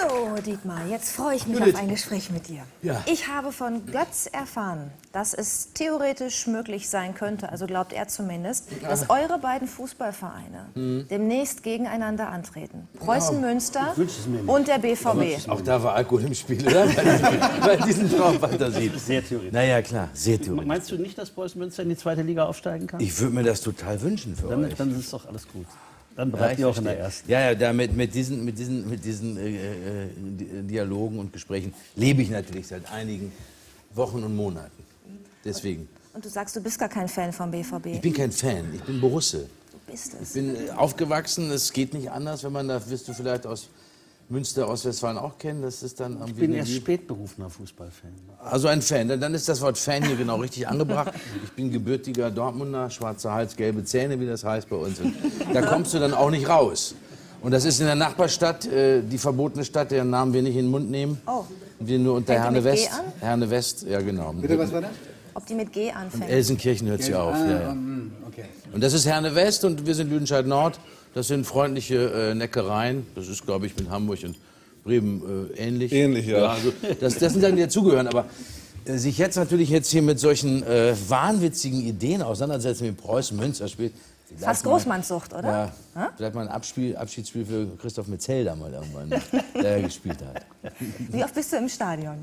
So, Dietmar, jetzt freue ich mich auf ein Gespräch mit dir. Ja. Ich habe von Götz erfahren, dass es theoretisch möglich sein könnte, also glaubt er zumindest, dass eure beiden Fußballvereine demnächst gegeneinander antreten. Preußen Münster und der BVB. Auch da war Alkohol im Spiel, oder? Bei diesen Traumfantasien. Sehr theoretisch. Naja, klar, sehr theoretisch. Meinst du nicht, dass Preußen Münster in die zweite Liga aufsteigen kann? Ich würde mir das total wünschen für euch. Dann ist doch alles gut. Dann bleibt ihr auch in der ersten. Ja, ja, mit diesen Dialogen und Gesprächen lebe ich natürlich seit einigen Wochen und Monaten. Deswegen. Und du sagst, du bist gar kein Fan vom BVB. Ich bin kein Fan, ich bin Borusse. Du bist es. Ich bin aufgewachsen, es geht nicht anders, wenn man da, wirst du vielleicht aus Münster, Ostwestfalen auch kennen, das ist dann Ich bin erst spätberufener Fußballfan. Also ein Fan, dann ist das Wort Fan hier genau richtig angebracht. Ich bin gebürtiger Dortmunder, schwarzer Hals, gelbe Zähne, wie das heißt bei uns. Und da kommst du dann auch nicht raus. Und das ist in der Nachbarstadt, die verbotene Stadt, deren Namen wir nicht in den Mund nehmen. Oh. Wir nur unter Fängt die Herne mit West. G an? Herne West, ja genau. Bitte, was war das? Ob die mit G anfängt. Elsenkirchen hört sie auf. Ja, ja. Okay. Und das ist Herne West und wir sind Lüdenscheid Nord. Das sind freundliche Neckereien. Das ist, glaube ich, mit Hamburg und Bremen ähnlich. Ähnlich, ja. Also das sind Sachen, die dazugehören. Aber sich jetzt natürlich hier mit solchen wahnwitzigen Ideen auseinandersetzen, wie Preußen Münster spielt. Fast Großmannssucht, oder? Ja, vielleicht mal ein Abschiedsspiel für Christoph Metzelder mal irgendwann, der gespielt hat. Wie oft bist du im Stadion?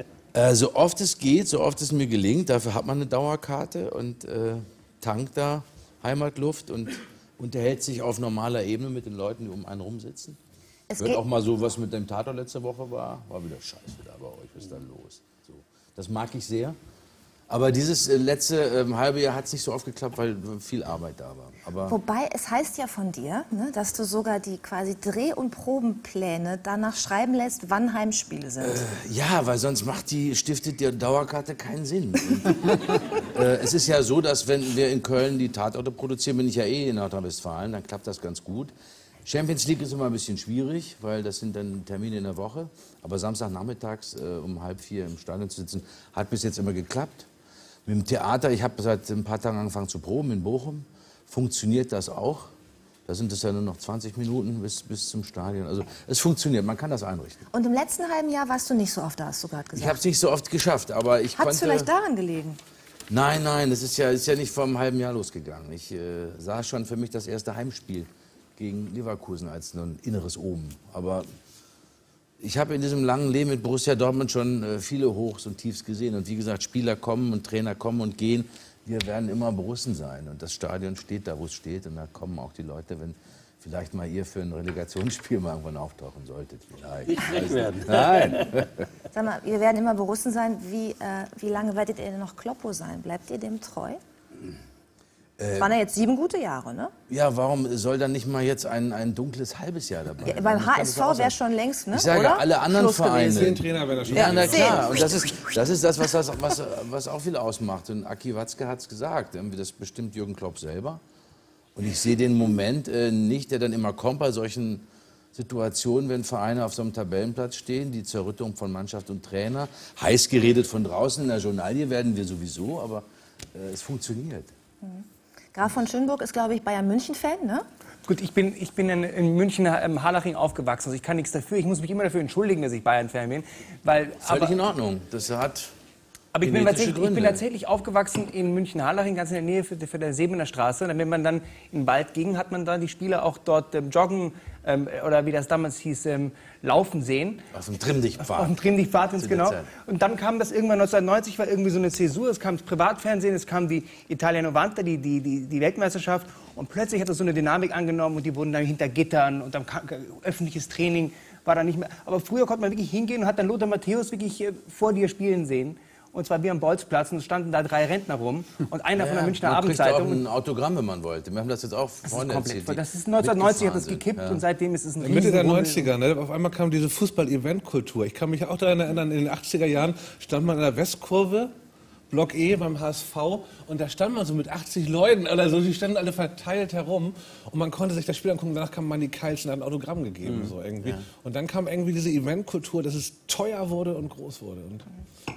So oft es geht, so oft es mir gelingt. Dafür hat man eine Dauerkarte und tankt da Heimatluft und unterhält sich auf normaler Ebene mit den Leuten, die um einen rum sitzen. Es Wird geht auch mal so, was mit dem Tatort letzte Woche war wieder scheiße da bei euch, was ist da los? So. Das mag ich sehr. Aber dieses letzte halbe Jahr hat es nicht so oft geklappt, weil viel Arbeit da war. Aber Wobei, es heißt ja von dir, ne, dass du sogar die quasi Dreh- und Probenpläne danach schreiben lässt, wann Heimspiele sind. ja, weil sonst stiftet die Dauerkarte keinen Sinn. Und, es ist ja so, dass wenn wir in Köln die Tatorte produzieren, bin ich ja eh in Nordrhein-Westfalen, dann klappt das ganz gut. Champions League ist immer ein bisschen schwierig, weil das sind dann Termine in der Woche. Aber Samstagnachmittags um 3:30 im Stadion zu sitzen, hat bis jetzt immer geklappt. Mit dem Theater, ich habe seit ein paar Tagen angefangen zu proben in Bochum. Funktioniert das auch? Da sind es ja nur noch 20 Minuten bis zum Stadion. Also es funktioniert, man kann das einrichten. Und im letzten halben Jahr warst du nicht so oft da, hast du gerade Ich gesagt. habe es nicht so oft geschafft, aber ich Hat es konnte... vielleicht daran gelegen? Nein, das ist ja nicht vor einem halben Jahr losgegangen. Ich sah schon für mich das erste Heimspiel gegen Leverkusen als nur ein inneres Oben. Aber ich habe in diesem langen Leben mit Borussia Dortmund schon viele Hochs und Tiefs gesehen. Und wie gesagt, Spieler kommen und Trainer kommen und gehen. Wir werden immer Borussen sein. Und das Stadion steht da, wo es steht. Und da kommen auch die Leute, wenn vielleicht mal ihr für ein Relegationsspiel mal irgendwann auftauchen solltet. Vielleicht. Nicht weg werden. Nein. Sag mal, wir werden immer Borussen sein. Wie lange werdet ihr denn noch Kloppo sein? Bleibt ihr dem treu? Es waren ja jetzt 7 gute Jahre, ne? Ja, warum soll dann nicht mal jetzt ein dunkles halbes Jahr dabei sein? Beim Das kann HSV doch auch sein. wäre schon längst, ne? Ich sage, oder? alle anderen Schluss Vereine. gewesen. 10 Trainer wäre das schon. Ja, na 10. klar. Und das ist das, was auch viel ausmacht. Und Aki Watzke hat es gesagt. Irgendwie das bestimmt Jürgen Klopp selber. Und ich sehe den Moment nicht, der dann immer kommt bei solchen Situationen, wenn Vereine auf so einem Tabellenplatz stehen, die Zerrüttung von Mannschaft und Trainer. Heiß geredet von draußen, in der Journalie werden wir sowieso, aber es funktioniert. Graf von Schönburg ist, glaube ich, Bayern-München-Fan, ne? Gut, ich bin in München im Harlaching aufgewachsen. Also ich kann nichts dafür. Ich muss mich immer dafür entschuldigen, dass ich Bayern-Fan bin. Völlig in Ordnung. Das hat Aber ich genetische bin Gründe. tatsächlich aufgewachsen in München-Harlaching, ganz in der Nähe für der Sebener Straße. Und wenn man dann in den Wald ging, hat man dann die Spieler auch dort joggen oder wie das damals hieß, laufen sehen. Auf dem Trimmdichtpfad. Auf dem Trimmdichtpfad, Zu der genau. Zeit. Und dann kam das irgendwann 1990, war irgendwie so eine Zäsur. Es kam das Privatfernsehen, es kam die Italia 90, die Weltmeisterschaft. Und plötzlich hat das so eine Dynamik angenommen und die wurden dann hinter Gittern und dann öffentliches Training war da nicht mehr. Aber früher konnte man wirklich hingehen und hat dann Lothar Matthäus wirklich vor dir spielen sehen. Und zwar wie am Bolzplatz und es standen da 3 Rentner rum und einer von der Münchner man kriegt auch Abendzeitung. ein Autogramm, wenn man wollte. Wir haben das jetzt auch vorhin erzählt. Das ist 1990 hat das mitgefahren gekippt sind. und seitdem ist es ein Mitte der Riesenrummel. 90er, ne? Auf einmal kam diese Fußball-Event-Kultur. Ich kann mich auch daran erinnern, in den 80er Jahren stand man in der Westkurve, Block E beim HSV, und da stand man so mit 80 Leuten oder so, die standen alle verteilt herum und man konnte sich das Spiel angucken, danach kam Manni Keils und hat ein Autogramm gegeben, so irgendwie. Und dann kam irgendwie diese Eventkultur, dass es teuer wurde und groß wurde. Und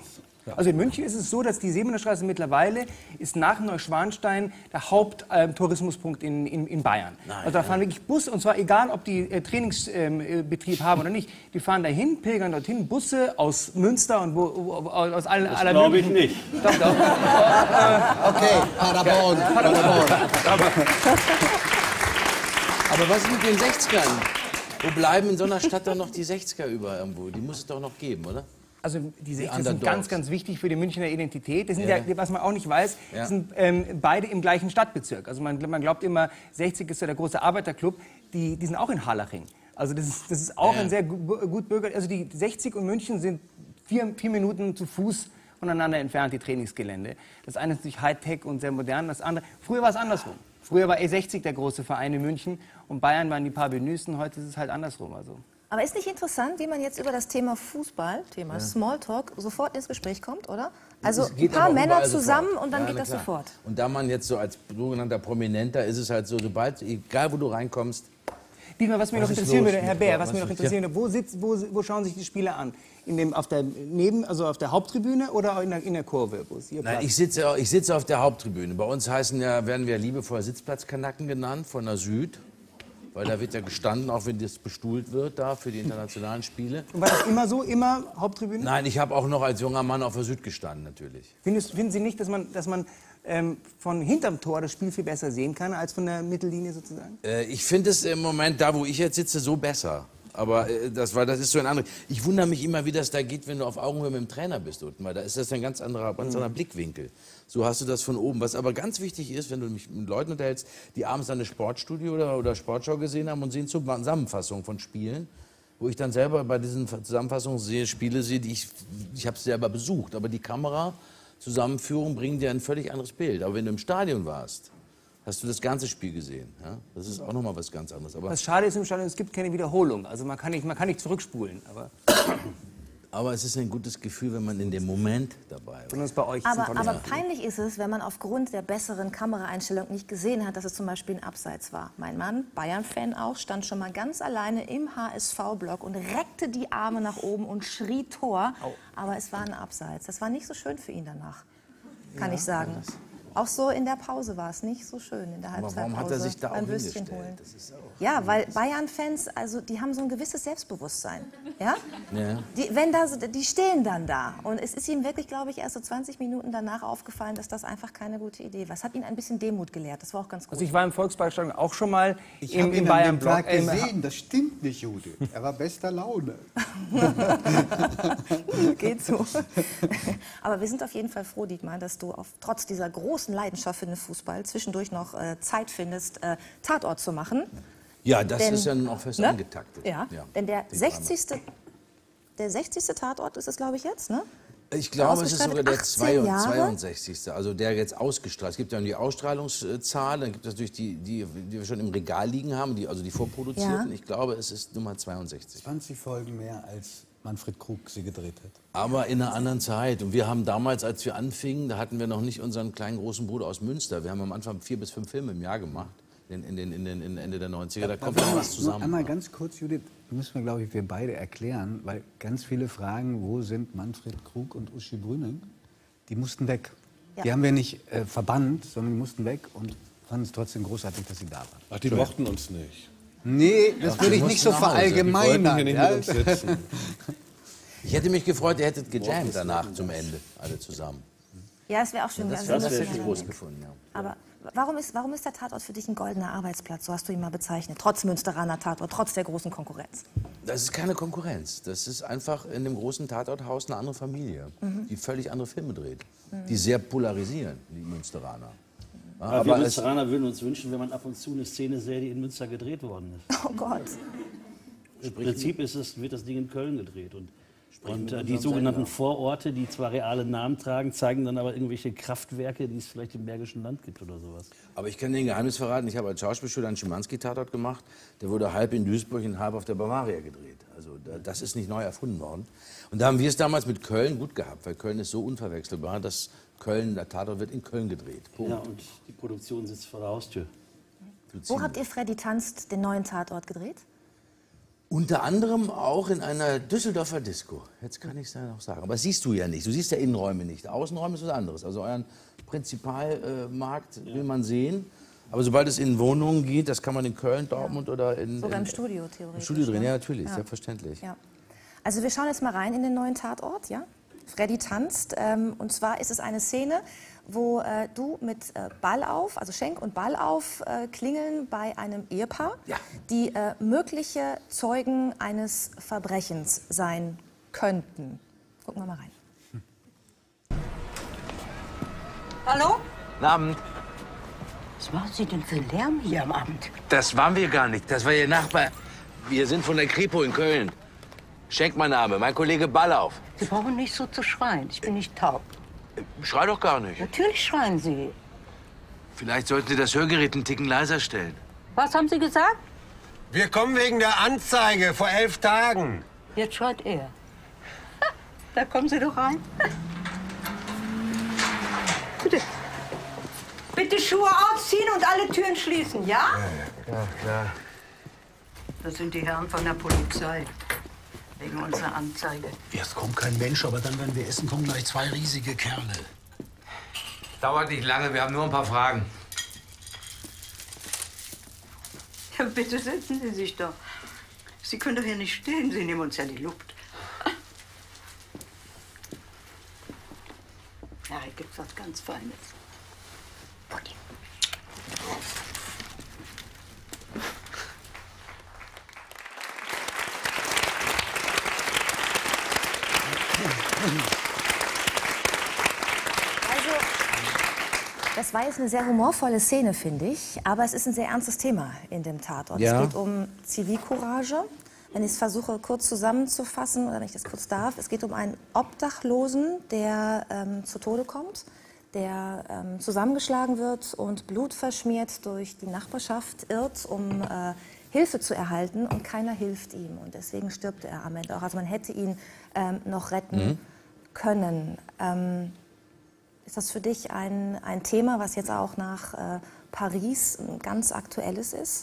Also in München ist es so, dass die Seemannerstraße mittlerweile ist nach Neuschwanstein der Haupttourismuspunkt in Bayern. Also da fahren wirklich Busse, und zwar egal, ob die Trainingsbetrieb haben oder nicht. Die fahren dahin, pilgern dorthin, Busse aus Münster und aus allen Das glaube ich nicht. Doch, doch. Okay, Paderborn. Aber was ist mit den 60ern? Wo bleiben in so einer Stadt dann noch die 60er über irgendwo? Die muss es doch noch geben, oder? Also die 60er sind Underdogs. ganz, ganz wichtig für die Münchner Identität. Das sind was man auch nicht weiß, sind beide im gleichen Stadtbezirk. Also man glaubt immer, 60 ist so der große Arbeiterclub. Die sind auch in Harlaching. Also das ist auch ein sehr gut bürgerlich. Also die 60 und München sind 4 Minuten zu Fuß voneinander entfernt, die Trainingsgelände. Das eine ist natürlich Hightech und sehr modern, das andere... Früher war es andersrum. Früher war E60 der große Verein in München und Bayern waren die Parvenüsten, heute ist es halt andersrum. Also. Aber ist nicht interessant, wie man jetzt über das Thema Fußball, Thema Smalltalk, sofort ins Gespräch kommt, oder? Also ein paar Männer zusammen und dann geht das sofort. Und da man jetzt so als sogenannter Prominenter ist es halt so, sobald, egal wo du reinkommst... Diesmal, was mich noch interessieren würde, Herr Bär, was mich noch interessieren würde, wo schauen sich die Spieler an? Auf der Haupttribüne oder in der Kurve? Nein, ich sitze auf der Haupttribüne. Bei uns werden wir liebevoll Sitzplatzkanacken genannt, von der Süd. Weil da wird ja gestanden, auch wenn das bestuhlt wird, da für die internationalen Spiele. Und war das immer so, immer Haupttribüne? Nein, ich habe auch noch als junger Mann auf der Süd gestanden, natürlich. Finden Sie nicht, dass man von hinterm Tor das Spiel viel besser sehen kann, als von der Mittellinie sozusagen? Ich finde es im Moment, da wo ich jetzt sitze, so besser. Aber das ist so ein anderes. Ich wundere mich immer, wie das da geht, wenn du auf Augenhöhe mit dem Trainer bist unten, weil da ist das ein ganz anderer Blickwinkel. So hast du das von oben. Was aber ganz wichtig ist, wenn du mich mit Leuten unterhältst, die abends eine Sportstudio oder Sportschau gesehen haben und sehen Zusammenfassungen von Spielen, wo ich dann selber bei diesen Zusammenfassungen Spiele sehe, die ich habe selber besucht, aber die Kamerazusammenführung bringt dir ein völlig anderes Bild. Aber wenn du im Stadion warst, hast du das ganze Spiel gesehen. Ja? Das ist auch nochmal was ganz anderes. Aber was schade ist im Stadion, es gibt keine Wiederholung. Also man kann nicht zurückspulen. Aber es ist ein gutes Gefühl, wenn man in dem Moment dabei ist. Bei euch aber peinlich ist es, wenn man aufgrund der besseren Kameraeinstellung nicht gesehen hat, dass es zum Beispiel ein Abseits war. Mein Mann, Bayern-Fan auch, stand schon mal ganz alleine im HSV-Block und reckte die Arme nach oben und schrie Tor. Aber es war ein Abseits. Das war nicht so schön für ihn danach, kann ich sagen. Auch so in der Pause war es nicht so schön, in der Halbzeitpause. Aber warum hat er sich da beim auch Würstchen hingestellt? holen. Das ist auch Ja, weil Bayern-Fans, also die haben so ein gewisses Selbstbewusstsein. Ja? Ja. Die stehen dann da. Und es ist ihm wirklich, glaube ich, erst so 20 Minuten danach aufgefallen, dass das einfach keine gute Idee war. Es hat ihn ein bisschen Demut gelehrt. Das war auch ganz gut. Also ich war im Volksparkstadion auch schon mal im Bayern-Block gesehen. Das stimmt nicht, Jude. Er war bester Laune. Geht so. Aber wir sind auf jeden Fall froh, Dietmar, dass du trotz dieser großen Leidenschaft für den Fußball zwischendurch noch Zeit findest, Tatort zu machen. Ja, das ist ja auch fest angetaktet. Ja, denn der 60. Tatort ist es, glaube ich, jetzt, ne? Ich glaube, es ist sogar der 18 Jahre? 62. Also der jetzt ausgestrahlt. Es gibt ja die Ausstrahlungszahl, dann gibt es natürlich die wir schon im Regal liegen haben, die vorproduzierten. Ja. Ich glaube, es ist Nummer 62. 20 Folgen mehr, als Manfred Krug sie gedreht hat. Aber in einer anderen Zeit. Und wir haben damals, als wir anfingen, da hatten wir noch nicht unseren kleinen großen Bruder aus Münster. Wir haben am Anfang 4 bis 5 Filme im Jahr gemacht. In Ende der 90er, da kommt noch was zusammen. Einmal ganz kurz, Judith, müssen wir, glaube ich, wir beide erklären, weil ganz viele fragen, wo sind Manfred Krug und Uschi Brüning? Die mussten weg. Ja. Die haben wir nicht verbannt, sondern die mussten weg und fanden es trotzdem großartig, dass sie da waren. Ach, die mochten uns nicht. Nee, das würde ich nicht so verallgemeinern. Ja? Ich hätte mich gefreut, ihr hättet gejammt danach zum Ende, alle zusammen. Ja, es wäre auch schön. Das hätte ich groß gefunden, ja. Aber warum ist der Tatort für dich ein goldener Arbeitsplatz? So hast du ihn mal bezeichnet. Trotz Münsteraner Tatort, trotz der großen Konkurrenz. Das ist keine Konkurrenz. Das ist einfach in dem großen Tatorthaus eine andere Familie, die völlig andere Filme dreht. Die sehr polarisieren, die Münsteraner. Ja, aber wir Münsteraner würden uns wünschen, wenn man ab und zu eine Szene sähe, die in Münster gedreht worden ist. Oh Gott. Im Prinzip wird das Ding in Köln gedreht. Und die sogenannten Vororte, die zwar reale Namen tragen, zeigen dann aber irgendwelche Kraftwerke, die es vielleicht im Bergischen Land gibt oder sowas. Aber ich kann dir ein Geheimnis verraten. Ich habe als Schauspielschüler einen Schimanski-Tatort gemacht. Der wurde halb in Duisburg und halb auf der Bavaria gedreht. Also das ist nicht neu erfunden worden. Und da haben wir es damals mit Köln gut gehabt, weil Köln ist so unverwechselbar, dass der Tatort wird in Köln gedreht. Punkt. Ja, und die Produktion sitzt vor der Haustür. Wo habt ihr Freddy tanzt den neuen Tatort gedreht? Unter anderem auch in einer Düsseldorfer Disco. Jetzt kann ich es ja noch sagen. Aber das siehst du ja nicht. Du siehst ja Innenräume nicht. Außenräume ist was anderes. Also euren Prinzipalmarkt will man sehen. Aber sobald es in Wohnungen geht, das kann man in Köln, Dortmund oder in... Sogar im Studio theoretisch. Im Studio drin, ne? ja, natürlich, Ja. selbstverständlich. Ja. Also wir schauen jetzt mal rein in den neuen Tatort, ja? Freddy tanzt. Und zwar ist es eine Szene, wo du mit Ballauf, also Schenk und Ballauf, klingeln bei einem Ehepaar, Ja. die mögliche Zeugen eines Verbrechens sein könnten. Gucken wir mal rein. Hallo? Guten Abend. Was machen Sie denn für Lärm hier am Abend? Das waren wir gar nicht. Das war Ihr Nachbar. Wir sind von der Kripo in Köln. Schenk mein Name, mein Kollege Ballauf. Sie brauchen nicht so zu schreien. Ich bin nicht taub. Schrei doch gar nicht. Natürlich schreien Sie. Vielleicht sollten Sie das Hörgerät einen Ticken leiser stellen. Was haben Sie gesagt? Wir kommen wegen der Anzeige vor 11 Tagen. Jetzt schreit er. Da kommen Sie doch rein. Bitte. Bitte Schuhe ausziehen und alle Türen schließen, ja? Ja, klar. Das sind die Herren von der Polizei. Wegen unserer Anzeige. Erst kommt kein Mensch, aber dann, wenn wir essen, kommen gleich 2 riesige Kerle. Dauert nicht lange, wir haben nur ein paar Fragen. Ja, bitte setzen Sie sich doch. Sie können doch hier nicht stehen. Sie nehmen uns ja die Luft. Ja, hier gibt's was ganz Feines. Pudding. Also, das war jetzt eine sehr humorvolle Szene, finde ich. Aber es ist ein sehr ernstes Thema in dem Tatort. Ja. Es geht um Zivilcourage. Wenn ich es versuche, kurz zusammenzufassen, oder wenn ich das kurz darf. Es geht um einen Obdachlosen, der zu Tode kommt, der zusammengeschlagen wird und blutverschmiert durch die Nachbarschaft irrt, um Hilfe zu erhalten. Und keiner hilft ihm. Und deswegen stirbt er am Ende auch. Also man hätte ihn noch retten können. Ist das für dich ein Thema, was jetzt auch nach Paris ein ganz aktuelles ist?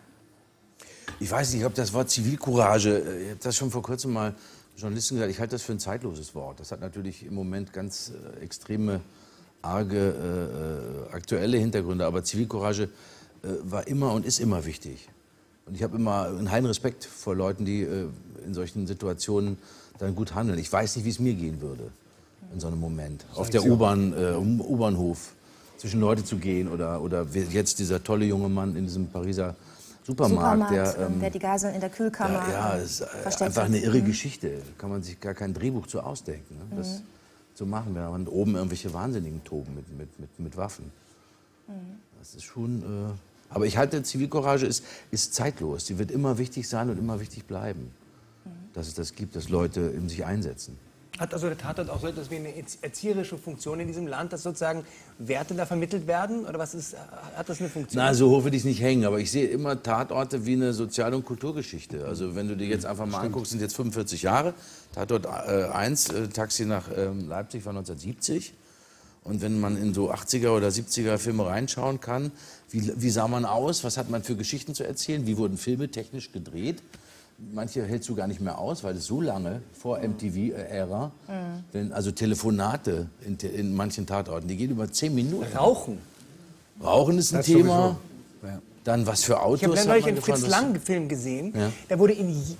Ich weiß nicht, ob das Wort Zivilcourage, ich habe das schon vor kurzem mal Journalisten gesagt, ich halte das für ein zeitloses Wort. Das hat natürlich im Moment ganz extreme, arge, aktuelle Hintergründe, aber Zivilcourage war immer und ist immer wichtig. Und ich habe immer einen heilen Respekt vor Leuten, die in solchen Situationen dann gut handeln. Ich weiß nicht, wie es mir gehen würde in so einem Moment. Auf der U-Bahnhof zwischen Leute zu gehen oder jetzt dieser tolle junge Mann in diesem Pariser Supermarkt, der die Geiseln in der Kühlkammer ja, ist einfach eine irre Geschichte. Da kann man sich gar kein Drehbuch zu ausdenken, ne? Das zu machen, wenn man oben irgendwelche Wahnsinnigen toben mit Waffen. Das ist schon... aber ich halte, Zivilcourage ist zeitlos. Sie wird immer wichtig sein und immer wichtig bleiben. Dass es das gibt, dass Leute in sich einsetzen. Hat also der Tatort auch so etwas wie eine erzieherische Funktion in diesem Land, dass sozusagen Werte da vermittelt werden? Oder was ist, hat das eine Funktion? Na, so hoch will ich es nicht hängen, aber ich sehe immer Tatorte wie eine Sozial- und Kulturgeschichte. Also wenn du dir jetzt einfach mal anguckst, sind jetzt 45 Jahre. Tatort 1, Taxi nach Leipzig war 1970. Und wenn man in so 80er oder 70er Filme reinschauen kann, wie sah man aus, was hat man für Geschichten zu erzählen, wie wurden Filme technisch gedreht. Manche hältst du gar nicht mehr aus, weil es so lange vor MTV-Ära, also Telefonate in manchen Tatorten, die gehen über 10 Minuten. Rauchen. Rauchen ist ein Das Thema. Ja. Dann was für Autos. Ich habe hat neulich man einen Fritz gefahren, Lang-Film gesehen. Ja. Da wurde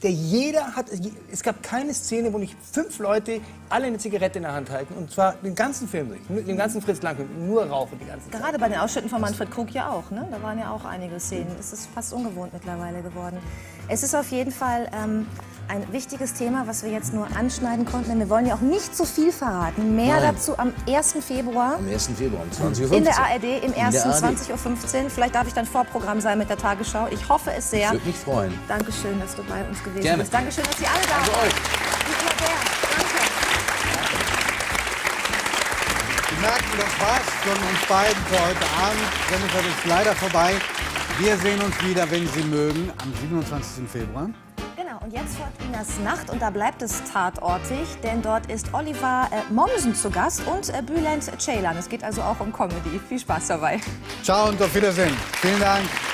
es gab keine Szene, wo nicht 5 Leute alle eine Zigarette in der Hand halten. Und zwar den ganzen Film durch. Den ganzen Fritz Lang-Film. Nur rauchen die ganze Zeit. Gerade bei den Ausschnitten von Manfred Krug ja auch, ne? Da waren ja auch einige Szenen. Es ist fast ungewohnt mittlerweile geworden. Es ist auf jeden Fall ein wichtiges Thema, was wir jetzt nur anschneiden konnten. Denn wir wollen ja auch nicht zu viel verraten. Mehr dazu am 1. Februar. Am 1. Februar um 20:15 Uhr. In der ARD, im ersten ARD. 20:15 Uhr. Vielleicht darf ich dann Vorprogramm sein mit der Tagesschau. Ich hoffe es sehr. Würde mich freuen. Dankeschön, dass du bei uns gewesen Gerne. bist. Dankeschön, dass Sie alle da Danke waren. euch. Dietmar Bär, danke. Sie merken, das war's von uns beiden für heute Abend. Jennifer ist leider vorbei. Wir sehen uns wieder, wenn Sie mögen. Am 27. Februar. Genau, und jetzt folgt Inas Nacht und da bleibt es tatortig, denn dort ist Oliver Mommsen zu Gast und Bülent Ceylan. Es geht also auch um Comedy. Viel Spaß dabei. Ciao und auf Wiedersehen. Vielen Dank.